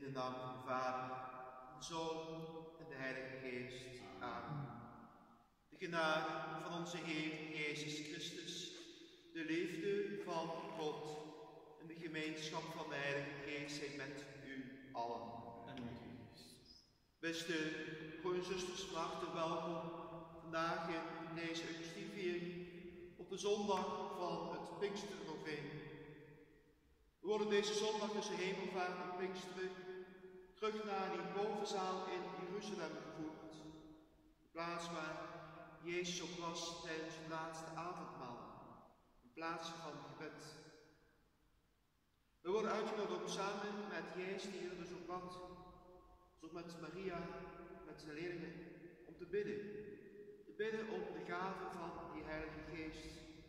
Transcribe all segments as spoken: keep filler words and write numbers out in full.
In de naam van de Vader, de Zoon en de Heilige Geest. Amen. De genade van onze Heer Jezus Christus, de liefde van God en de gemeenschap van de Heilige Geest zijn met u allen. En met uw geest. Beste broeders en zusters, van harte welkom vandaag in deze Eucharistieviering op de zondag van het Pinksternoveen. We worden deze zondag tussen Hemelvaart en Pinksteren terug naar die bovenzaal in Jeruzalem gevoerd. De plaats waar Jezus ook was tijdens het laatste avondmaal. Een plaats van gebed. We worden uitgenodigd om samen met Jezus, die er dus ook was, zoals met Maria, met zijn leerlingen, om te bidden. Te bidden om de gave van die Heilige Geest.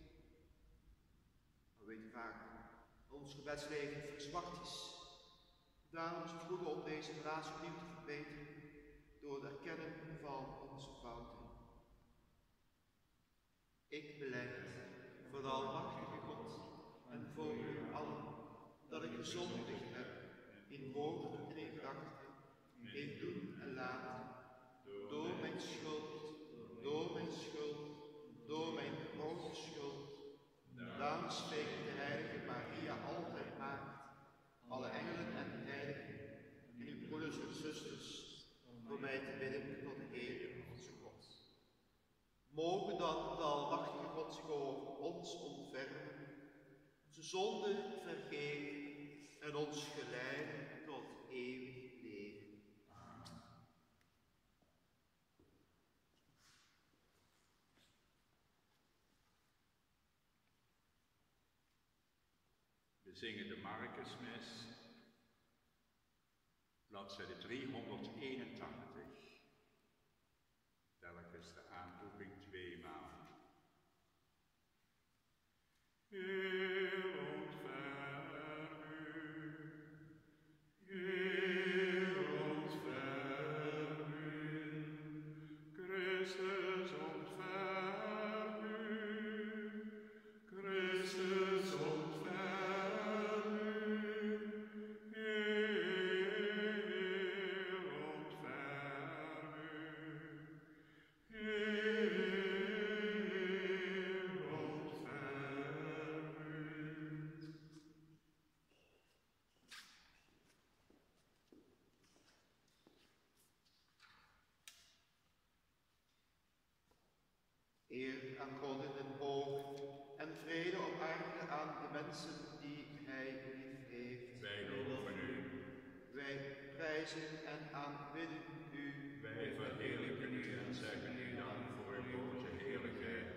We weten vaak dat ons gebedsleven verzwakt is. Daarom is het goed om deze relatie opnieuw te verbeteren door het erkennen van onze fouten. Ik belijd voor de Almachtige God en voor u allen dat ik gezondigd heb in woord en in gedachten, in doen en laten, door mijn schuld, door mijn schuld, door mijn grote schuld. Daarom spreekt de Heilige Maria altijd maagd, alle engelen en heiligen, en uw broeders en zusters, voor mij te bidden tot de Heer onze God. Mogen dan de Almachtige God zich over ons ontfermen, onze zonden vergeven en ons geleiden tot eeuwig leven. Amen. We zingen de Marcusmis, bladzijde driehonderdeenentachtig. Telkens de aanroeping tweemaal. Heer, ontfer u. Heer, ontfer u. Christus, ontfer u. Christus, ontfer u. Heer, ontfer u. Heer, Eer aan God in het hoog en vrede op aarde aan de mensen die Hij lief heeft. Wij loven u. Wij prijzen en aanbidden u. Wij verheerlijken u en zeggen u dank voor uw grote heerlijkheid.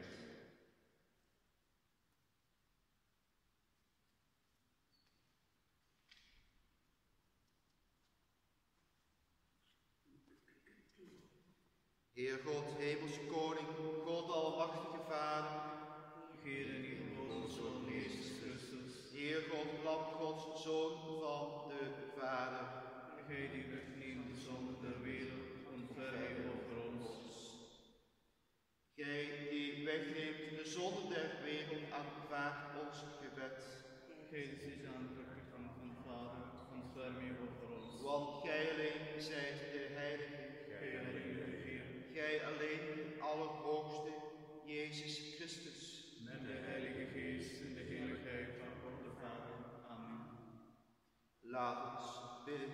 Heer God, hemelse koning, God almachtige Vader, Heer en uw grote Zoon Jezus Christus, Heer God, Lam Gods, Zoon van de Vader, Gij die wegneemt de zonde der wereld, ontfer u over ons. Gij die wegneemt de zonde der wereld, aanvaard ons gebed. Gij die zich aandrukkelijk van van Vader, ontfer u over ons. Want Gij alleen zijt de Heilige, Gij alleen de Heer, Gij alleen Allerhoogste, Jezus Christus. met de Heilige Geest in de heerlijkheid van God de Vader. Amen. Laat ons bidden.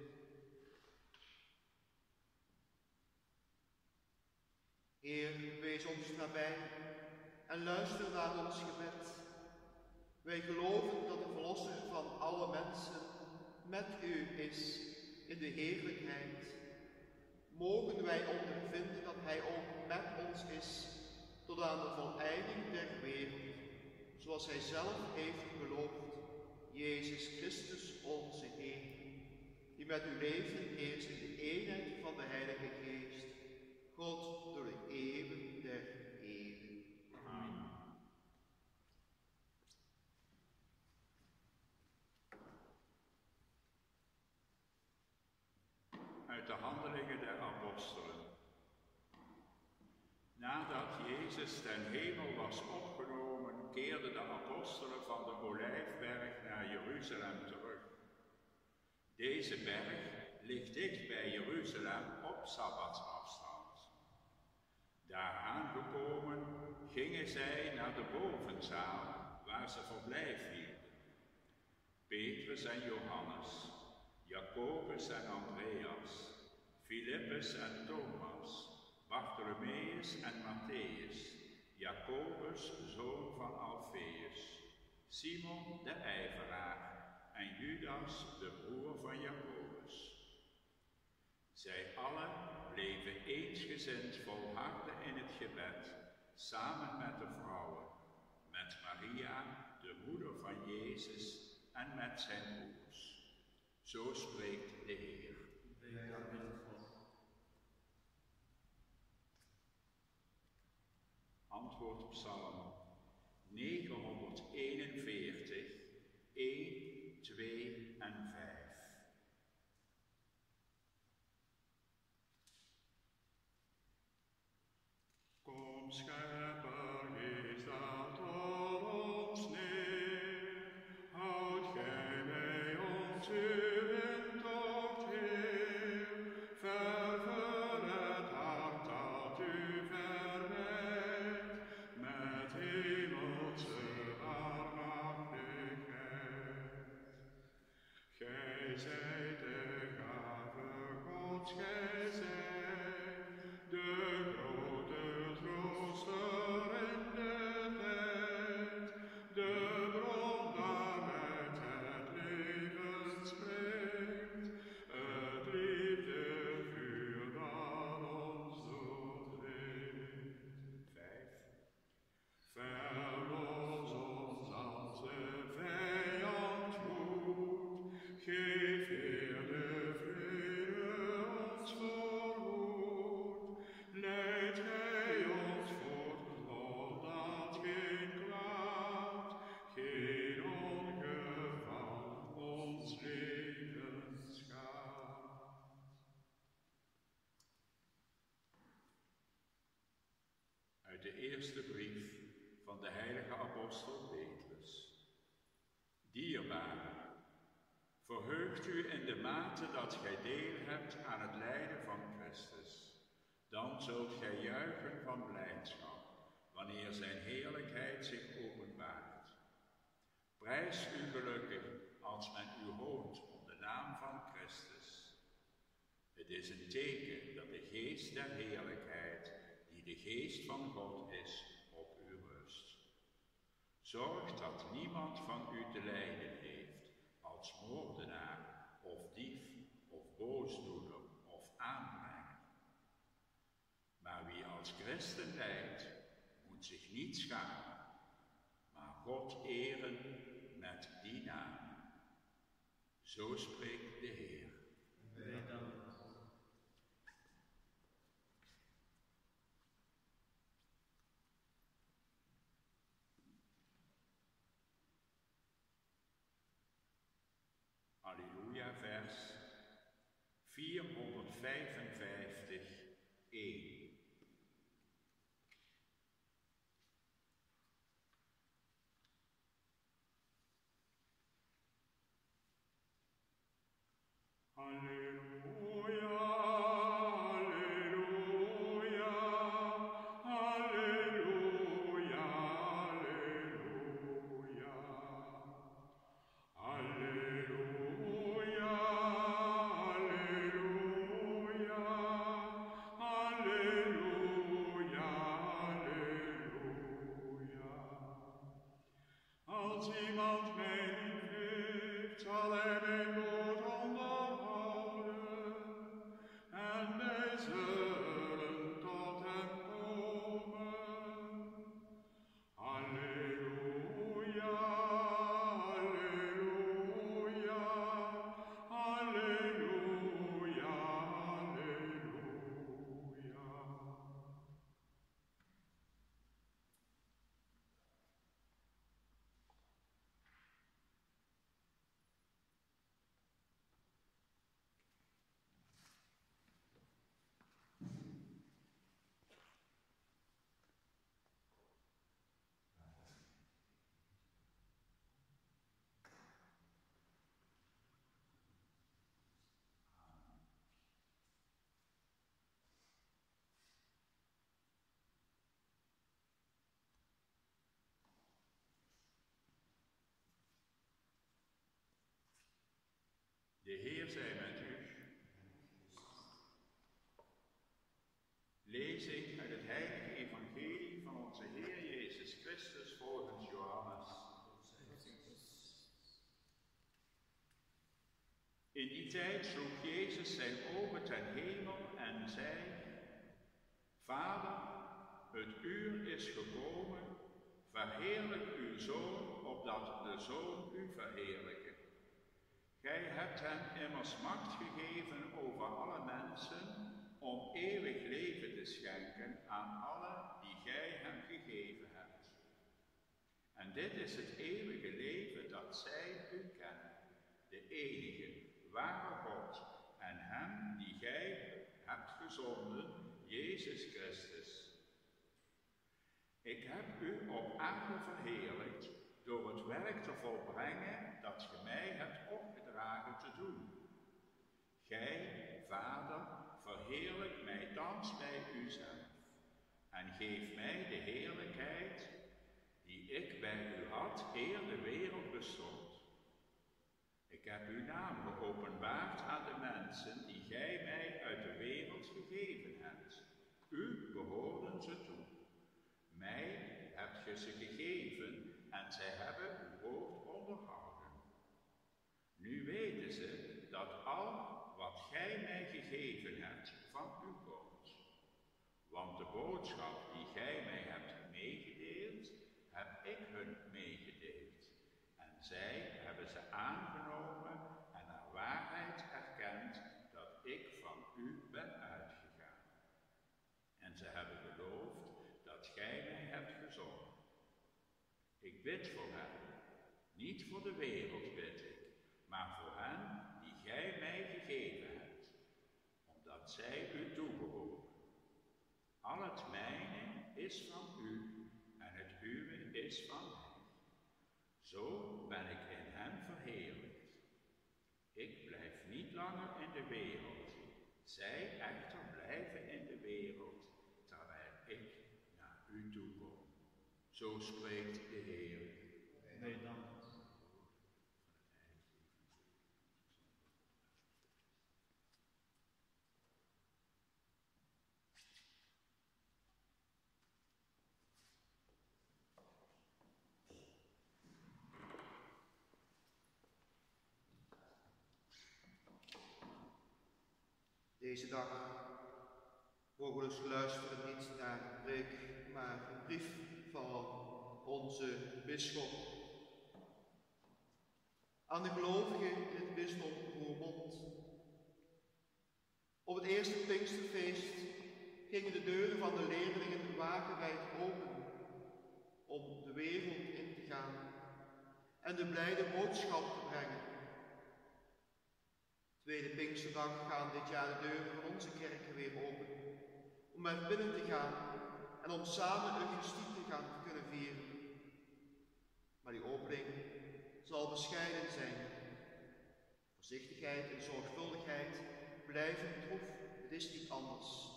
Heer, wees ons nabij en luister naar ons gebed. Wij geloven dat de Verlosser van alle mensen met u is in de heerlijkheid. Mogen wij ondervinden dat Hij ook met ons is tot aan de voleinding der wereld, zoals Hij zelf heeft beloofd, Jezus Christus onze Heer, die met u leeft en heerst in de eenheid van de Heilige Geest, God door de eeuwen der eeuwen. Amen. Uit de Handelingen der Apostelen. Nadat Jezus ten hemel was opgenomen, keerden de apostelen van de Olijfberg naar Jeruzalem terug. Deze berg ligt dicht bij Jeruzalem op sabbatsafstand. Daar aangekomen gingen zij naar de bovenzaal waar ze verblijf hielden. Petrus en Johannes, Jacobus en Andreas, Filippus en Thomas, Bartholomeus en Matthäus, Jacobus, zoon van Alfeus, Simon de ijveraar en Judas, de broer van Jacobus. Zij allen bleven eensgezind volharden in het gebed, samen met de vrouwen, met Maria, de moeder van Jezus, en met zijn broers. Zo spreekt de Heer. Antwoord Psalm negenhonderdeenenveertig, één, twee en vijf. Kom schepper, geest dat tot ons neer, houd gij bij ons uw intocht, Heer, vervul het hart dat u verwekt, met hemelse barmhartigheid. Gij zijt de gave Gods, gij zijt de grote trooster in de tijd, de bron waaruit het leven springt, het liefdevuur dat ons doordringt. Vijf. Verlos ons als de vijand woedt, geef Heer de vrede ons voorhoed. Leid gij ons voort, opdat geen kwaad, geen ongeval ons leven schaadt. Uit de eerste brief van de heilige apostel Petrus. Dierbare, verheugt u in de mate dat gij deel hebt aan het lijden van Christus. Dan zult gij juichen van blijdschap, wanneer zijn heerlijkheid zich openbaart. Prijs u gelukkig als men u hoont om de naam van Christus. Het is een teken dat de geest der heerlijkheid, die de geest van God is, op u rust. Zorg dat niemand van u te lijden heeft als moordenaar of dief of boosdoener of aanbrenger. Maar wie als christen lijdt, moet zich niet schamen, maar God eren met die naam. Zo spreekt de Heer. Wij danken. Halleluja, vers vierhonderdvijfenvijftig, één. Halleluja, halleluja, halleluja, halleluja. Halleluja, halleluja, halleluja, halleluja. Als iemand mij lief heeft, zal hij mijn woord onderhouden, en wij zullen tot hem komen. Halleluja, halleluja, halleluja, halleluja. De Heer zij met u. Lezing uit het heilige evangelie van onze Heer Jezus Christus volgens Johannes. In die tijd sloeg Jezus zijn ogen ten hemel en zei: Vader, het uur is gekomen, verheerlijk uw Zoon, opdat de Zoon u verheerlijke. Gij hebt hem immers macht gegeven over alle mensen, om eeuwig leven te schenken aan allen die gij hem gegeven hebt. En dit is het eeuwige leven, dat zij u kennen, de enige, ware God, en hem die gij hebt gezonden, Jezus Christus. Ik heb u op aarde verheerlijkt door het werk te volbrengen dat ge mij hebt opgedragen te doen. Gij, Vader, verheerlijk mij thans bij uzelf en geef mij de heerlijkheid die ik bij u had eer de wereld bestond. Ik heb uw naam geopenbaard aan de mensen die gij mij uit de wereld gegeven hebt. U behoorden ze toe. Mij hebt ge ze gegeven en zij hebben uw woord onderhouden. Nu weten ze dat al wat gij mij gegeven hebt van u komt. Want de boodschap die gij mij hebt meegedeeld, heb ik hun meegedeeld. En zij hebben ze aangenomen en naar waarheid erkend dat ik van u ben uitgegaan. En ze hebben geloofd dat gij mij hebt gezonden. Ik bid voor hen, niet voor de wereld bid ik, maar voor hen die gij mij gegeven hebt, omdat zij u toebehoren. Al het mijne is van u en het uwe is van mij. Zo ben ik in hen verheerlijkt. Ik blijf niet langer in de wereld, zij echter blijven in de wereld, terwijl ik naar u toe kom. Zo spreekt de Heer. Wij danken. Deze dag mogen we dus luisteren niet naar een preek, maar een brief van onze bisschop aan de gelovigen in het bisdom Roermond. Op het eerste Pinksterfeest gingen de deuren van de leerlingen wagenwijd open om de wereld in te gaan en de blijde boodschap te brengen. Tweede Pinksterdag gaan dit jaar de deuren van onze kerken weer open, om er binnen te gaan en om samen Eucharistie te gaan kunnen vieren. Maar die opening zal bescheiden zijn. Voorzichtigheid en zorgvuldigheid blijven troef, het is niet anders.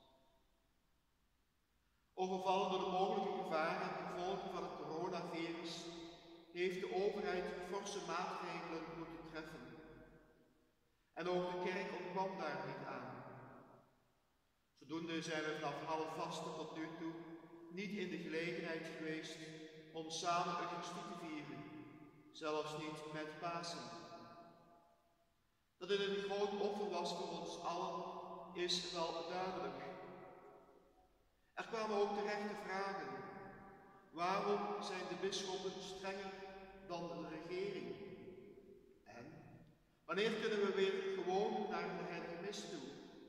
Overvallen door de mogelijke gevaren en gevolgen van het coronavirus heeft de overheid forse maatregelen moeten treffen. En ook de kerk ontkwam daar niet aan. Zodoende zijn we vanaf half vasten tot nu toe niet in de gelegenheid geweest om samen Eucharistie te vieren, zelfs niet met Pasen. Dat dit een groot offer was voor ons allen, is wel duidelijk. Er kwamen ook terechte vragen. Waarom zijn de bisschoppen strenger dan de regering? En wanneer kunnen we weer gewoon naar de heilige mis toe?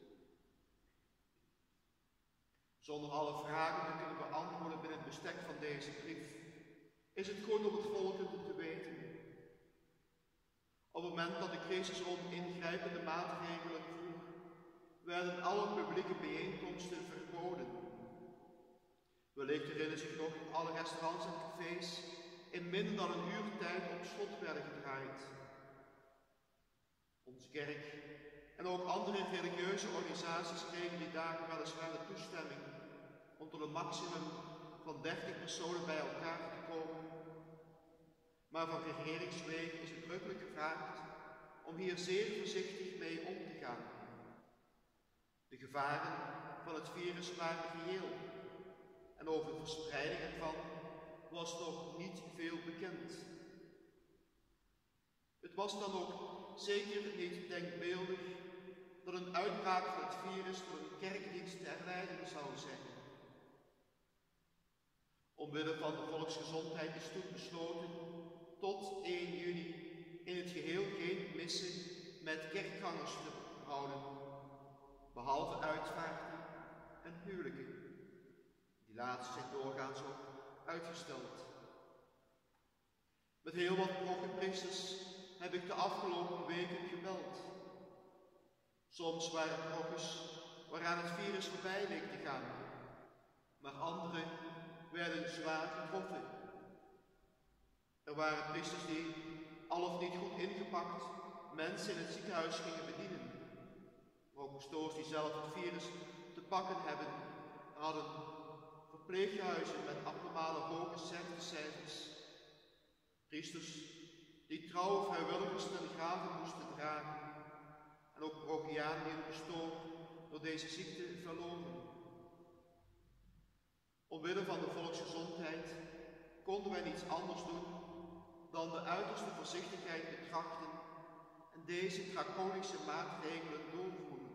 Zonder alle vragen te kunnen beantwoorden binnen het bestek van deze brief, is het goed om het volgende te weten. Op het moment dat de crisis om ingrijpende maatregelen vroeg, werden alle publieke bijeenkomsten verboden. Wellicht herinneren zich nog dat alle restaurants en cafés in minder dan een uur tijd op slot werden gedraaid. Onze kerk en ook andere religieuze organisaties kregen die dagen weliswaar de toestemming om tot een maximum van dertig personen bij elkaar te komen. Maar van regeringswege is uitdrukkelijk gevraagd om hier zeer voorzichtig mee om te gaan. De gevaren van het virus waren reëel en over de verspreiding ervan was nog niet veel bekend. Het was dan ook zeker niet denkbeeldig dat een uitbraak van het virus door een kerkdienst te herleiden zou zijn. Omwille van de volksgezondheid is toen besloten tot één juni in het geheel geen missen met kerkgangers te houden, behalve uitvaarten en huwelijken. Die laatste zijn doorgaans ook uitgesteld. Met heel wat proggepriesters heb ik de afgelopen weken gebeld. Soms waren progges waaraan het virus voorbij leek te gaan, maar anderen werden zwaar getroffen. Er waren priesters die, al of niet goed ingepakt, mensen in het ziekenhuis gingen bedienen. Maar ook pastoors die zelf het virus te pakken hebben, hadden verpleeghuizen met abnormale hoge sterftecijfers. Priesters die trouwe vrijwilligers ten grave moesten dragen. En ook parochianen die hun pastoor door deze ziekte verloren. Omwille van de volksgezondheid konden wij niets anders doen dan de uiterste voorzichtigheid betrachten en deze draconische maatregelen doorvoeren.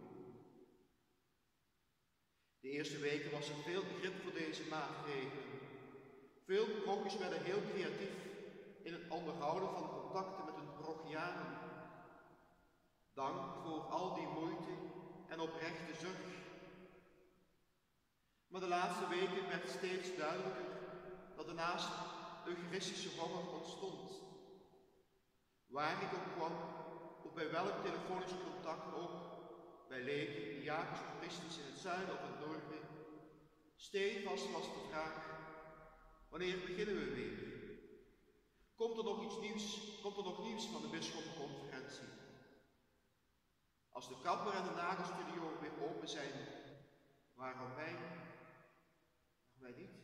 De eerste weken was er veel begrip voor deze maatregelen. Veel parochies werden heel creatief in het onderhouden van contacten met hun parochianen. Dank voor al die moeite en oprechte zorg. Maar de laatste weken werd steeds duidelijker dat er naast eucharistische honger ontstond. Waar ik ook kwam, of bij welk telefonisch contact ook, bij leken, diakens of priesters in het zuiden of het noorden, stevast was de vraag: wanneer beginnen we weer? Komt er nog iets nieuws, komt er nog nieuws van de bisschoppenconferentie? Als de kapper en de nagelstudio weer open zijn, waarom wij? Waarom wij niet?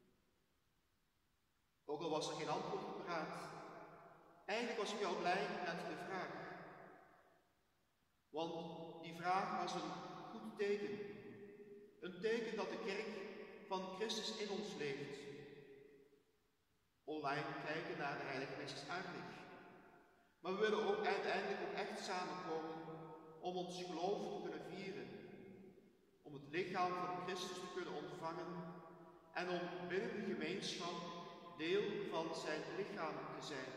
Ook al was er geen antwoord op paraat. Eigenlijk was ik wel blij met de vraag. Want die vraag was een goed teken. Een teken dat de kerk van Christus in ons leeft. Online kijken naar de heilige mis is aardig. Maar we willen ook uiteindelijk ook echt samenkomen om ons geloof te kunnen vieren. Om het lichaam van Christus te kunnen ontvangen en om binnen de gemeenschap deel van zijn lichaam te zijn.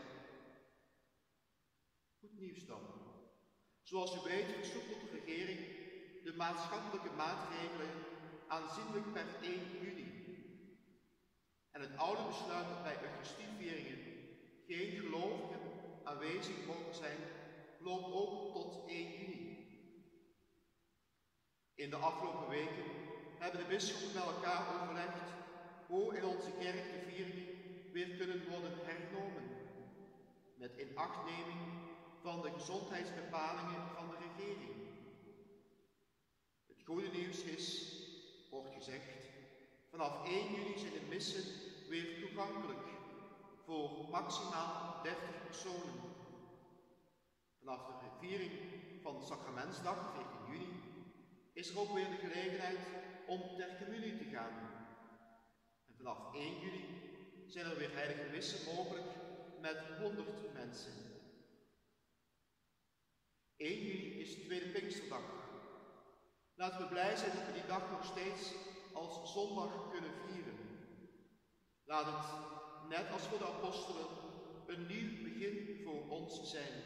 Goed nieuws dan. Zoals u weet versoepelt de regering de maatschappelijke maatregelen aanzienlijk per één juni. En het oude besluit dat bij Eucharistievieringen geen gelovigen aanwezig mogen zijn, loopt ook tot één juni. In de afgelopen weken hebben de bisschoppen met elkaar overlegd hoe in onze kerk de vieringen weer kunnen worden hernomen, met inachtneming van de gezondheidsbepalingen van de regering. Het goede nieuws is, wordt gezegd, vanaf één juni zijn de missen weer toegankelijk voor maximaal dertig personen. Vanaf de viering van Sacramentsdag, veertien juni, is er ook weer de gelegenheid om ter communie te gaan. En vanaf één juli zijn er weer heilige missen mogelijk met honderd mensen. één juli is de tweede Pinksterdag. Laten we blij zijn dat we die dag nog steeds als zondag kunnen vieren. Laat het, net als voor de apostelen, een nieuw begin voor ons zijn.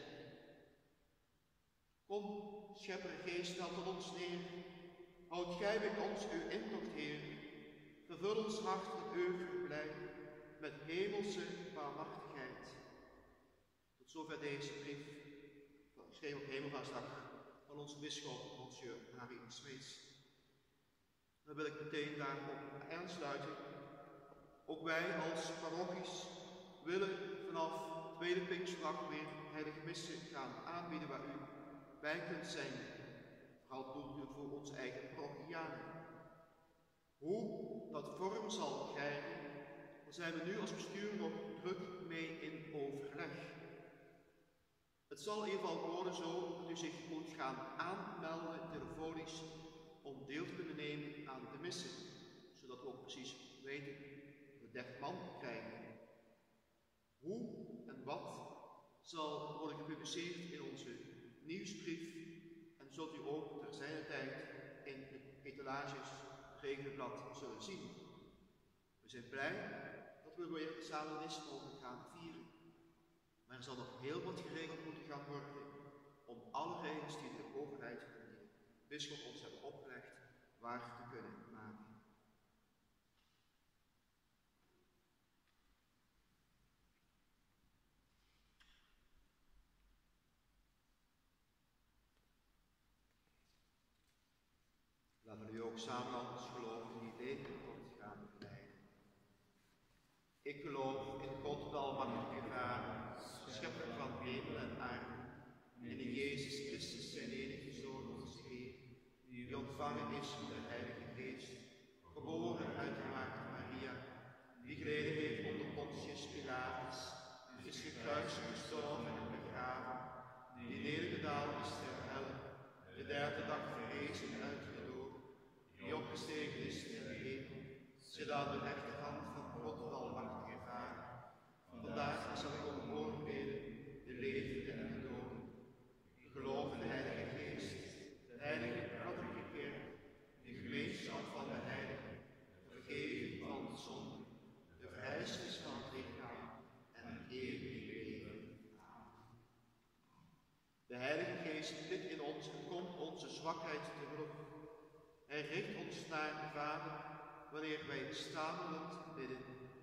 Kom, schepper Geest, daalt tot ons neer. Houd gij bij ons uw intocht, Heer. Vervul ons hart met eeuwig blij, met hemelse barmhartigheid. Tot zover deze brief, geschreven op Hemelvaartsdag, van onze bisschop, monsieur Harry Smeets. Dan wil ik meteen daarop aansluiten. Ook wij als parochies willen vanaf tweede Pinksterdag weer heilige missen gaan aanbieden waar u bij kunt zijn. Vooral doelpunt voor onze eigen parochianen. Hoe dat vorm zal krijgen, daar zijn we nu als bestuur nog druk mee in overleg. Het Het zal in ieder geval worden zo dat u zich moet gaan aanmelden telefonisch om deel te kunnen nemen aan de missen, zodat we ook precies weten de dertig man krijgen. Hoe en wat zal worden gepubliceerd in onze nieuwsbrief en zult u ook ter zijner tijd in de etalages regenblad zullen zien. We zijn blij dat we weer samen mis mogen gaan vieren. Maar er zal nog heel wat geregeld moeten gaan worden om alle regels die de overheid en de bisschop ons hebben opgelegd waar te kunnen maken. Laten we nu ook samen ons geloof in die leven tot gaan leiden. Ik geloof in God, de almachtige Vader, schepper van hemel en aarde, en in Jezus Christus, zijn enige Zoon, onze Heer, die ontvangen is van de Heilige Geest, geboren uit de Maagd Maria, die geleden heeft onder Pontius Pilatus, is gekruisigd, gestorven en begraven, die nedergedaald is ter hel, de derde dag verrezen uit de dood, die opgestegen is ter hemel, zit aan de rechterhand van God, de almachtige Vader. Vandaag zal ik om oordelen, de levenden en de doden. Ik geloof in de Heilige Geest, de Heilige Katholieke Kerk, de gemeenschap van de heiligen, de vergeving van de zonden, de verrijzenis van het lichaam en het eeuwige leven. Amen. De Heilige Geest bidt in ons en komt onze zwakheid te hulp. Hij richt ons naar de Vader wanneer wij stamelend bidden.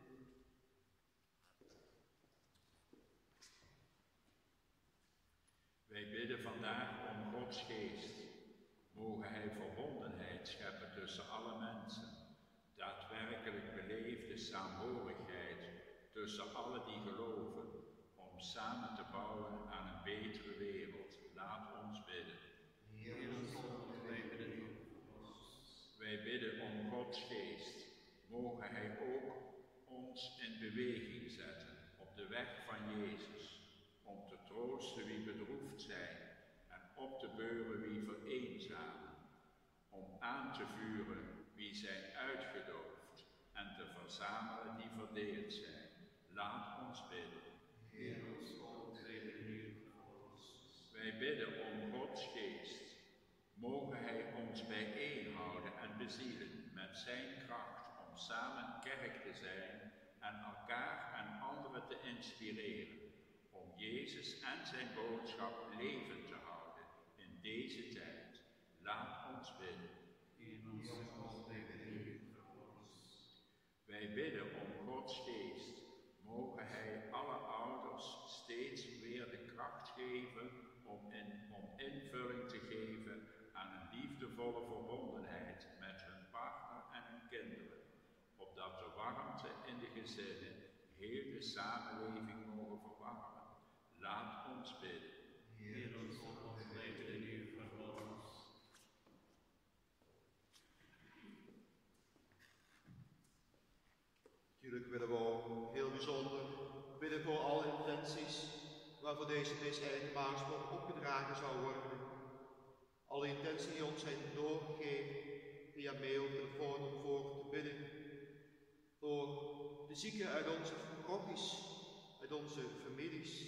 Wij bidden vandaag om Gods geest. Mogen Hij verbondenheid scheppen tussen alle mensen. Daadwerkelijk beleefde saamhorigheid tussen alle die geloven. Om samen te bouwen aan een betere wereld. Laat ons bidden. Heer, wij bidden u. Wij bidden om Gods geest. Mogen Hij ook ons in beweging zetten op de weg van Jezus. Om te troosten wie bedroefd zijn en op te beuren wie vereenzamen, om aan te vuren wie zijn uitgedoofd en te verzamelen die verdeeld zijn. Laat ons bidden. Heer, ons God, wij bidden u voor ons. Wij bidden om Gods geest. Mogen Hij ons bijeenhouden en bezielen met zijn kracht om samen kerk te zijn en elkaar en anderen te inspireren. Om Jezus en zijn boodschap levend te houden in deze tijd. Laat ons bidden. Heer, ons God, wij bidden u voor ons. Wij bidden om Gods geest. Mogen Hij alle ouders steeds weer de kracht geven om, in, om invulling te geven aan een liefdevolle verbondenheid met hun partner en hun kinderen. Opdat de warmte in de gezinnen heel de samenleving mogen verwarmen. Laat ons bidden. Heer, ons God, wij bidden u voor ons. Natuurlijk willen we ook heel bijzonder bidden voor alle intenties waarvoor deze mis eigenlijk normaal gesproken opgedragen zou worden. Alle intenties die ons zijn doorgegeven via mail, telefoon om voor te bidden. Voor de zieken uit onze parochies, uit onze families.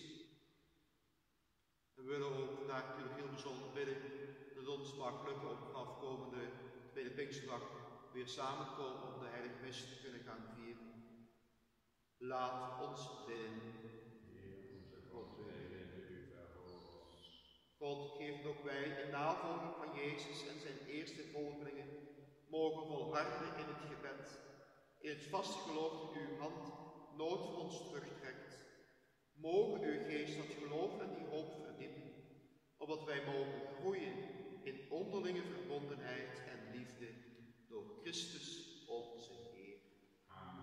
En we willen ook vandaag natuurlijk heel bijzonder bidden dat het ons mag lukken om vanaf komende tweede Pinksterdag weer samenkomen om de heilige mis te kunnen gaan vieren. Laat ons bidden. God, geeft ook wij in navolging van Jezus en zijn eerste volgelingen mogen volharden in het gebed, in het vaste geloof dat uw hand nooit van ons terugtrekt. Mogen uw geest dat geloof en die hoop verdiepen, opdat wij mogen groeien in onderlinge verbondenheid en liefde door Christus onze Heer. Amen.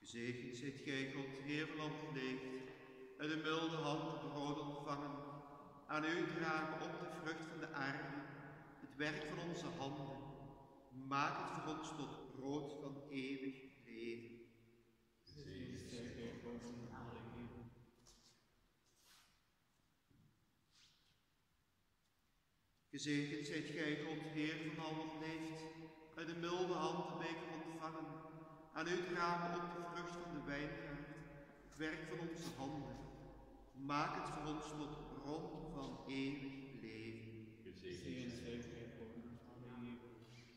Gezegend zijt gij, God, Heer van al wat leeft, uit de milde hand brood ontvangen, aan u dragen op de vrucht van de aarde, het werk van onze handen. Maak het voor ons tot brood van eeuwig leven. Gezegend zijt gij, boven alle eeuwen. Gezegend zijt gij, God, Heer van al wat leeft, uit de milde hand de beker ontvangen, aan u dragen op de vrucht van de wijngaard, het werk van onze handen. Maak het voor ons tot bron van eeuwig leven. Gezegend zijt gij, boven alle eeuwen.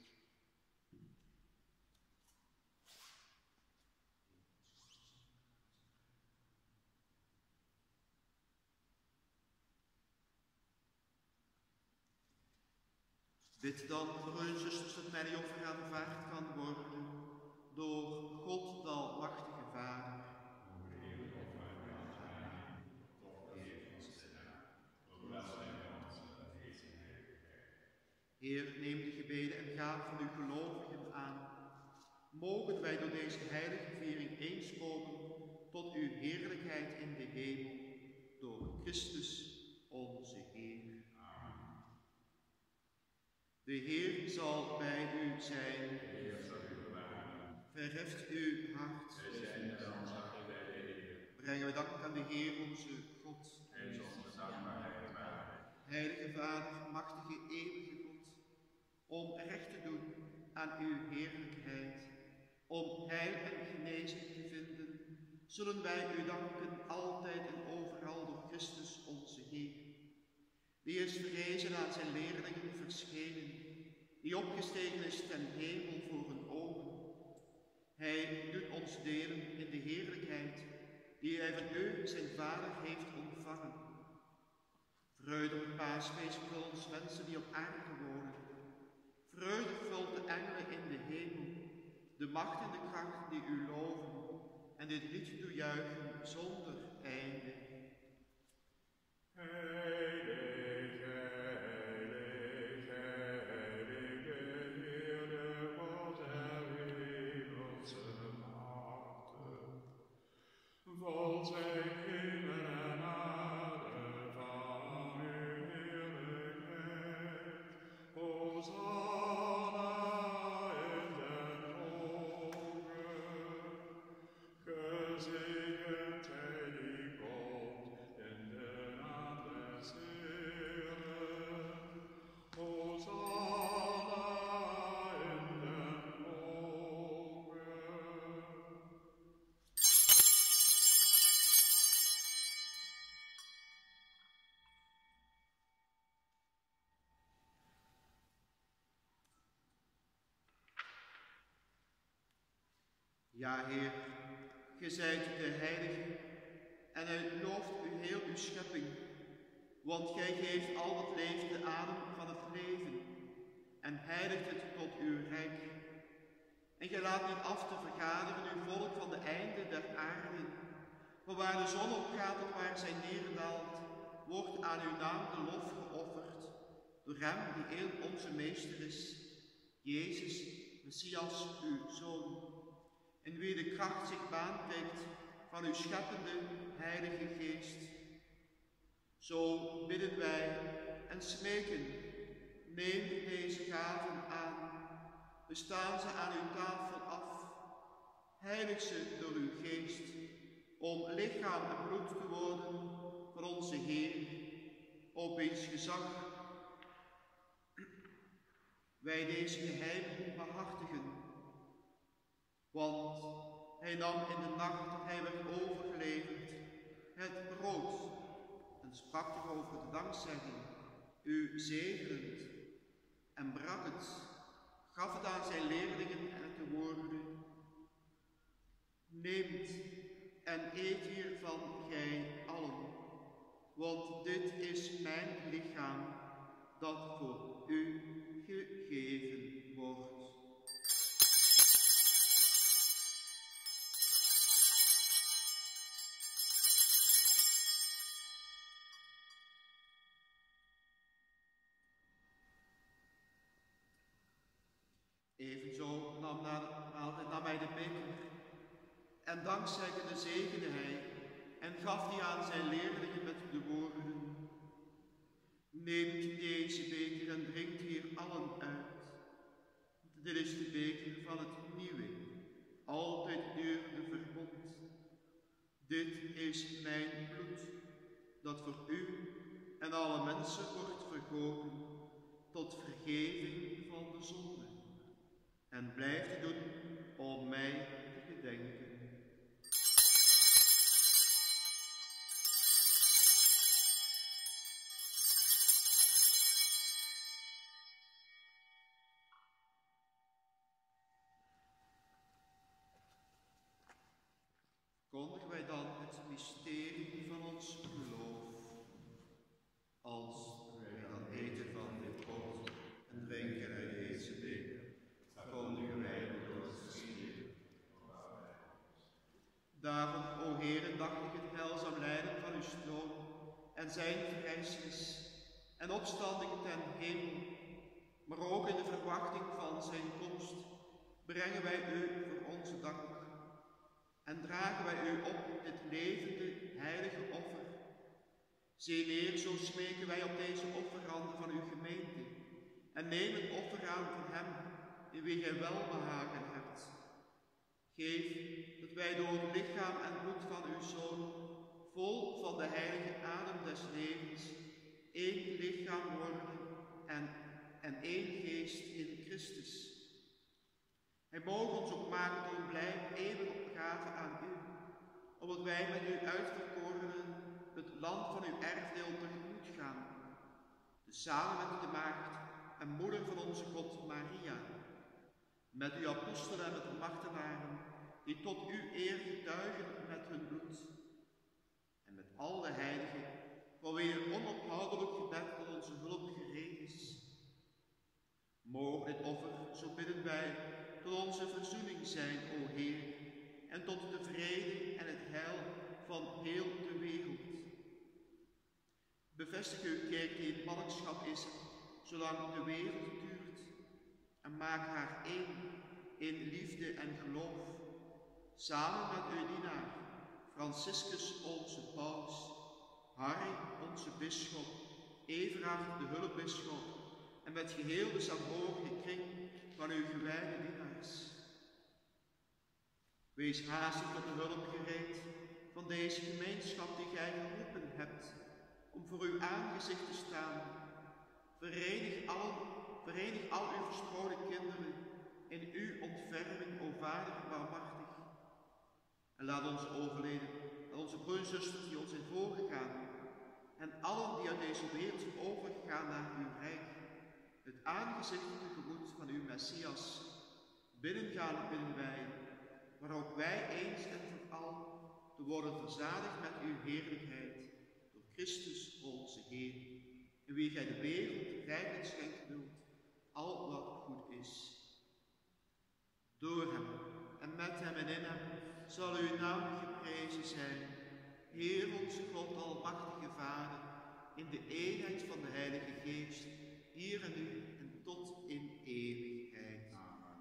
Bid dan, broeders en zusters, dat mijn offer aanvaard kan worden door God, de almachtige Vader. Heer, neem de gebeden en gaven van uw gelovigen aan. Mogen wij door deze heilige viering eens komen tot uw heerlijkheid in de hemel, door Christus onze Heer. De Heer zal bij u zijn. Verheft uw hart. Brengen we dank aan de Heer onze God. Heilige Vader, machtige eeuwige God, om recht te doen aan uw heerlijkheid, om heil en genezing te vinden, zullen wij u danken altijd en overal door Christus onze Heer. Die is verrezen aan zijn leerlingen verschenen, die opgestegen is ten hemel voor hun ogen. Hij doet ons delen in de heerlijkheid die hij van u, zijn Vader, heeft ontvangen. Vreugde paasfeest voor ons mensen die op aarde wonen. Vreugde vult de engelen in de hemel, de macht en de kracht die u loven en dit lied toejuichen zonder einde. Ja, Heer, gij zijt de Heilige en hij looft u heel uw schepping, want gij geeft al wat leeft de adem van het leven en heiligt het tot uw rijk. En gij laat niet af te vergaderen uw volk van de einde der aarde, maar waar de zon opgaat of waar zij neerdaalt, wordt aan uw naam de lof geofferd, door hem die heel onze meester is, Jezus, Messias, uw Zoon, in wie de kracht zich baanbreekt van uw scheppende Heilige Geest. Zo bidden wij en smeken, neem deze gaven aan, bestaan ze aan uw tafel af, heilig ze door uw Geest, om lichaam en bloed te worden van onze Heer, op wiens gezag wij deze geheimen behartigen. Want hij nam in de nacht dat hij werd overgeleverd het brood en sprak erover de dankzegging, u zegenend, en brak het, gaf het aan zijn leerlingen en de woorden: neemt en eet hiervan gij allen, want dit is mijn lichaam dat voor u gegeven wordt. Evenzo nam, na de maaltijd nam hij de beker En dankzeggende zegende hij en gaf die aan zijn leerlingen met de woorden: neemt deze beker en drinkt hier allen uit. Dit is de beker van het nieuwe, altijd durende verbond. Dit is mijn bloed, dat voor u en alle mensen wordt vergoten tot vergeving van de zonde. En blijft doen om mij te gedenken. Kondigen wij dan het mysterie van ons geloof. Als wij dan eten van dit brood en drinken uit deze beker, kondigen wij de doodsgeschieding. Daarom, o Heere, dacht ik het heilzaam lijden van uw zoon en zijn verrijzenis en opstanding ten hemel, maar ook in de verwachting van zijn komst, brengen wij u voor onze dank. En dragen wij u op dit levende, heilige offer. Zie neer, zo smeken wij op deze offerhanden van uw gemeente. En neem het offer aan van hem, in wie gij welbehagen hebt. Geef dat wij door het lichaam en bloed van uw Zoon, vol van de heilige adem des levens, één lichaam worden en, en één geest in Christus. Hij mogen ons ook maken tot een blij eeuwige opgave aan u, opdat wij met u uitverkorenen het land van uw erfdeel tegemoet gaan. Dus samen met de maagd en moeder van onze God Maria, met uw apostelen en met de martelaren, die tot uw eer getuigen met hun bloed, en met al de heiligen, van wie een onophoudelijk gebed tot onze hulp gereed is. Mogen dit offer, zo bidden wij, tot onze verzoening zijn, o Heer, en tot de vrede en het heil van heel de wereld. Bevestig uw kerk die in ballingschap is, zolang de wereld duurt, en maak haar één in liefde en geloof, samen met uw dienaar, Franciscus onze paus, Harry onze bisschop, Everard de hulpbisschop, en met geheel de saamhorige kring van uw gewijde dienaars. Wees haastig tot de hulp gereed van deze gemeenschap die gij geroepen hebt, om voor uw aangezicht te staan. Verenig al, verenig al uw verstrooide kinderen in uw ontferming, o Vader barmhartig. En laat onze overleden, en onze broeders en zusters die ons zijn voorgegaan, en allen die uit deze wereld zijn overgegaan naar uw rijk, het aangezicht tegemoet van uw Messias, binnengaan bidden wij, maar ook wij eens en voor al te worden verzadigd met uw heerlijkheid, door Christus onze Heer, in wie gij de wereld rijkelijk schenken wilt, al wat goed is. Door hem en met hem en in hem zal uw naam geprezen zijn, Heer onze God, almachtige Vader, in de eenheid van de Heilige Geest, hier en nu en tot in eeuwigheid. Amen.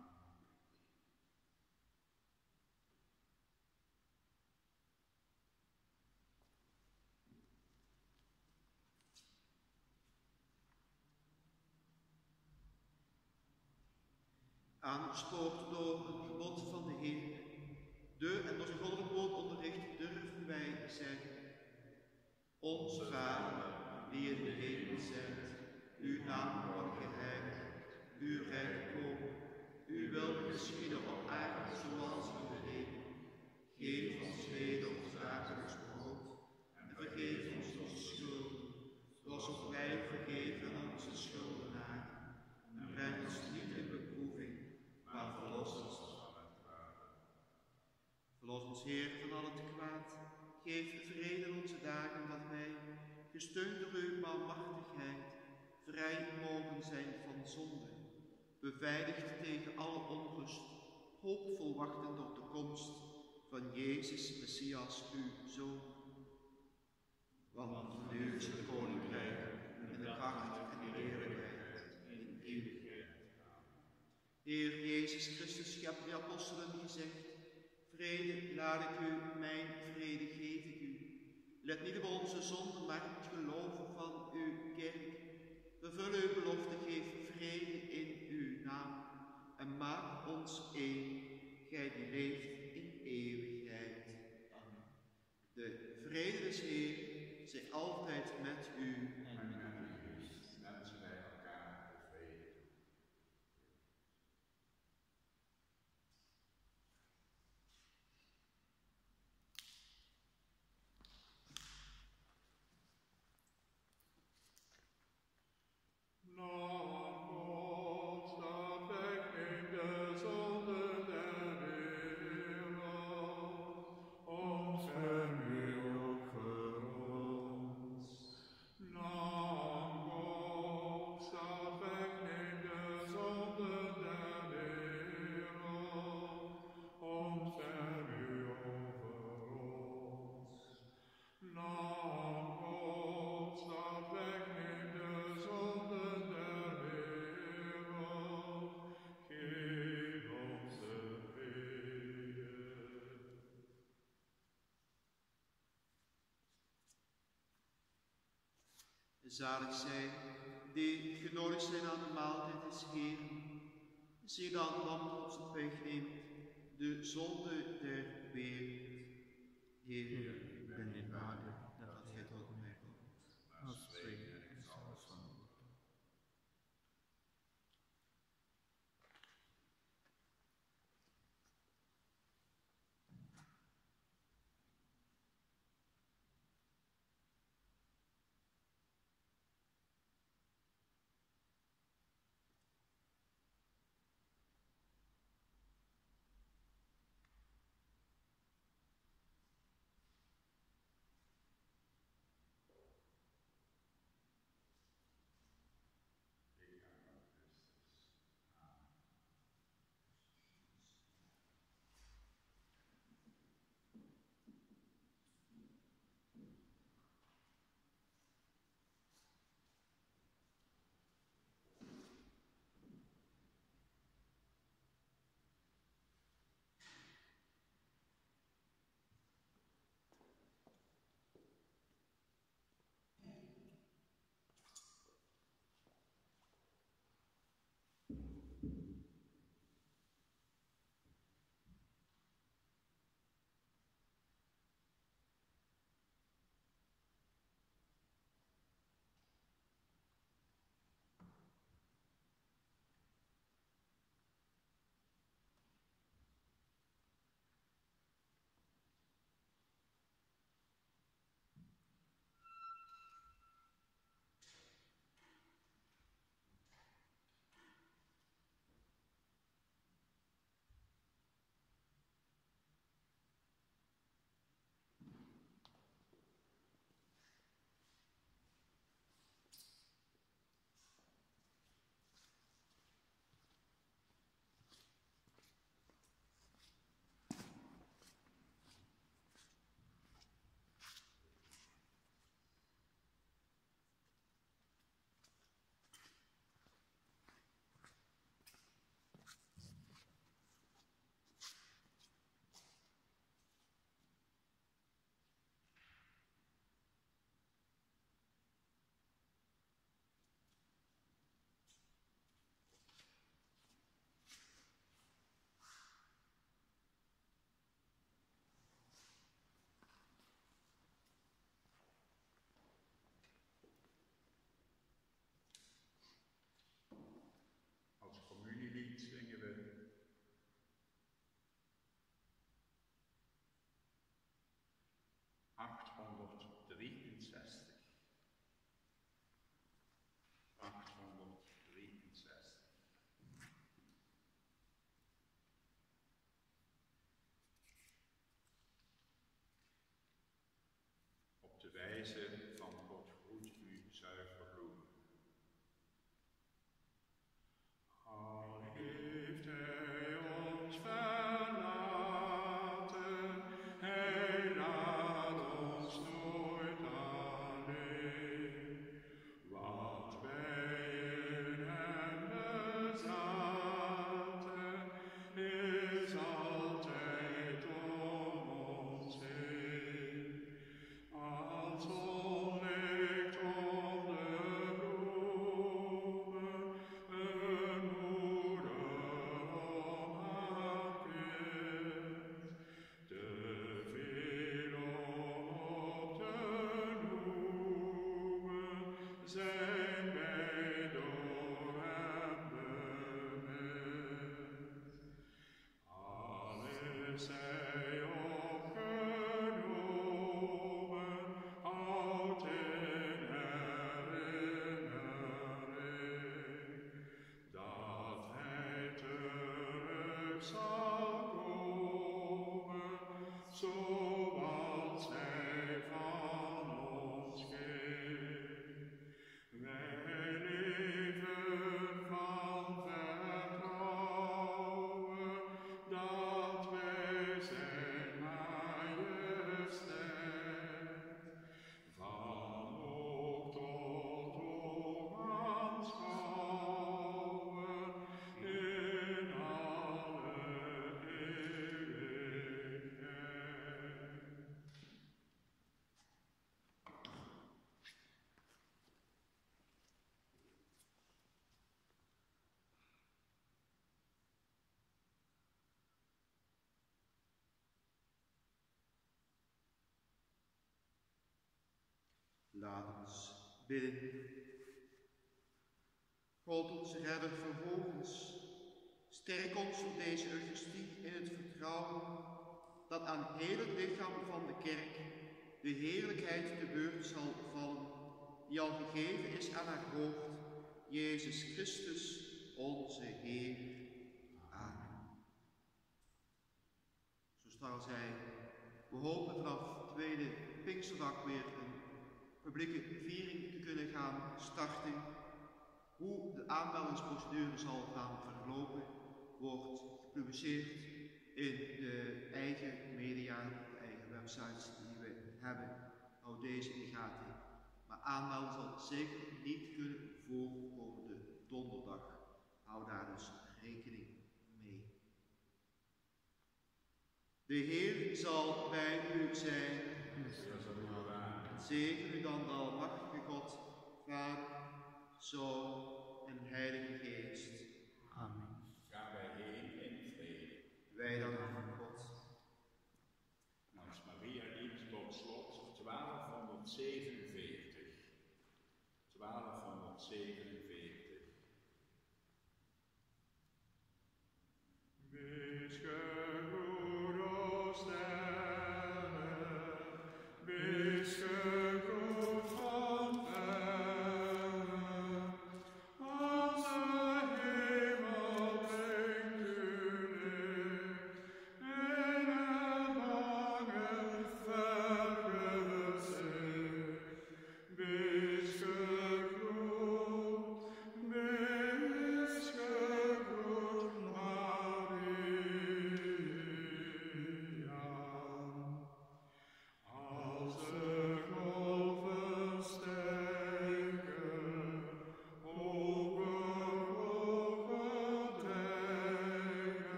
Aangespoord door het gebod van de Heer, de en door zijn goddelijk woord onderricht, durven wij zeggen: Onze Vader, die in de hemel zijt, uw naam wordt geheiligd, uw rijk komen, uw wil geschieden op aarde zoals in de hemel. Geef ons heden ons dagelijks brood en vergeef ons onze schulden, zoals ook wij vergeven aan onze schuldenaren. En breng ons niet in beproeving, maar verlos ons van het kwaad. Verlos ons, Heer, van al het kwaad. Geef vrede in onze dagen, dat wij, gesteund door uw barmhartigheid, vrij mogen zijn van zonde, beveiligd tegen alle onrust, hoopvol wachtend op de komst van Jezus Messias, uw Zoon. Want van u is het koninkrijk en de kracht en de heerlijkheid in eeuwigheid. Heer Jezus Christus, je hebt de apostelen gezegd: Vrede laat ik u, mijn vrede geef ik u. Let niet op onze zonden, maar het geloven van uw kerk. Vervul uw belofte, geef vrede in uw naam. En maak ons één, gij die leeft in eeuwigheid. Amen. De vrede des Heer zij altijd met u. En met uw geest wensen wij elkaar de vrede toe. Zalig zij die genodigd zijn aan de maaltijd des Heeren. Zie dan, lam Gods op weg neemt, de zonde der wereld. Heer, ik ben niet waardig dat gij tot mij komt, maar spreek en ik zal het van u. De wijze van God groet u zuiver bloemen. Al heeft hij ons verlaten, hij laat ons nooit alleen. Wat wij in hem bezaten, is altijd ons. zal komen, zoals hij van ons ging. Wij leven van vertrouwen dat wij zijn majesteit van oog tot oog aanschouwen in alle eeuwigheid. Laat ons bidden. God, onze redder, verhoog ons. Sterk ons voor deze Eucharistie in het vertrouwen dat aan heel het lichaam van de kerk de heerlijkheid te beurt zal vallen, die al gegeven is aan haar hoofd, Jezus Christus, onze Heer. Amen. Zo straks zei, we hopen vanaf tweede Pinksterdag weer een publieke viering te kunnen gaan starten. Hoe de aanmeldingsprocedure zal gaan verlopen, wordt gepubliceerd in de eigen media, de eigen websites die we hebben. Houd deze in de gaten. Maar aanmelden zal zeker niet kunnen voor komende donderdag. Hou daar dus rekening mee. De Heer zal bij u zijn. Zegen u dan de almachtige God, Vader, Zoon en Heilige